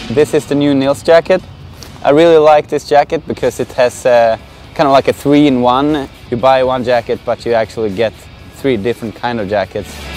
This is the new Nils jacket. I really like this jacket because it has kind of like a 3-in-1. You buy one jacket but you actually get 3 different kind of jackets.